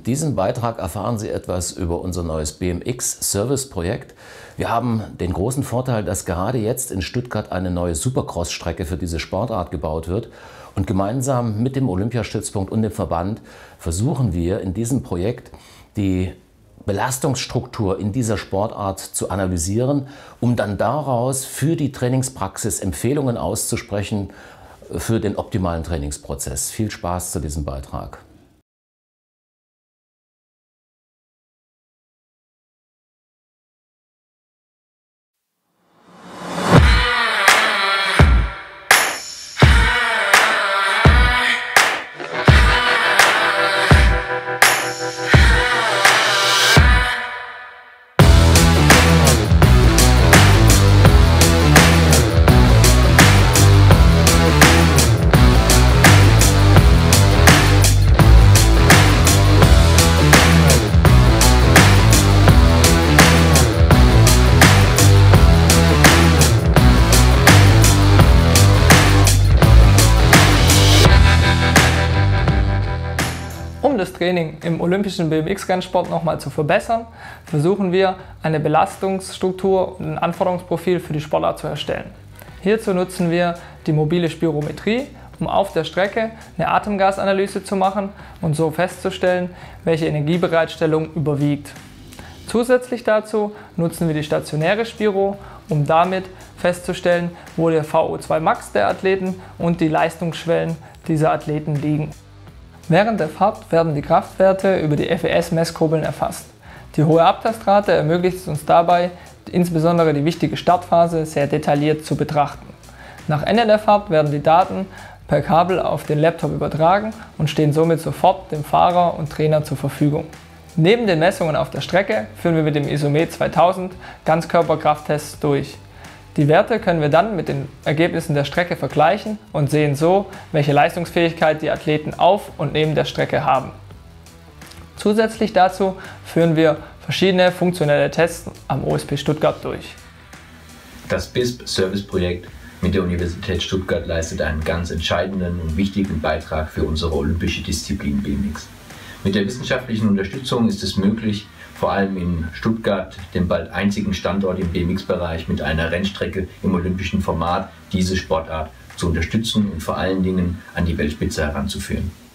diesem Beitrag erfahren Sie etwas über unser neues BMX-Service-Projekt. Wir haben den großen Vorteil, dass gerade jetzt in Stuttgart eine neue Supercross-Strecke für diese Sportart gebaut wird. Und gemeinsam mit dem Olympiastützpunkt und dem Verband versuchen wir in diesem Projekt die Belastungsstruktur in dieser Sportart zu analysieren, um dann daraus für die Trainingspraxis Empfehlungen auszusprechen für den optimalen Trainingsprozess. Viel Spaß zu diesem Beitrag. Um das Training im olympischen BMX-Rennsport nochmal zu verbessern, versuchen wir, eine Belastungsstruktur und ein Anforderungsprofil für die Sportart zu erstellen. Hierzu nutzen wir die mobile Spirometrie, um auf der Strecke eine Atemgasanalyse zu machen und so festzustellen, welche Energiebereitstellung überwiegt. Zusätzlich dazu nutzen wir die stationäre Spiro, um damit festzustellen, wo der VO2 Max der Athleten und die Leistungsschwellen dieser Athleten liegen. Während der Fahrt werden die Kraftwerte über die FES-Messkurbeln erfasst. Die hohe Abtastrate ermöglicht es uns dabei, insbesondere die wichtige Startphase sehr detailliert zu betrachten. Nach Ende der Fahrt werden die Daten per Kabel auf den Laptop übertragen und stehen somit sofort dem Fahrer und Trainer zur Verfügung. Neben den Messungen auf der Strecke führen wir mit dem ISOMET 2000 Ganzkörperkrafttests durch. Die Werte können wir dann mit den Ergebnissen der Strecke vergleichen und sehen so, welche Leistungsfähigkeit die Athleten auf und neben der Strecke haben. Zusätzlich dazu führen wir verschiedene funktionelle Tests am OSP Stuttgart durch. Das BISP-Service-Projekt mit der Universität Stuttgart leistet einen ganz entscheidenden und wichtigen Beitrag für unsere olympische Disziplin BMX. Mit der wissenschaftlichen Unterstützung ist es möglich, vor allem in Stuttgart, dem bald einzigen Standort im BMX-Bereich mit einer Rennstrecke im olympischen Format, diese Sportart zu unterstützen und vor allen Dingen an die Weltspitze heranzuführen.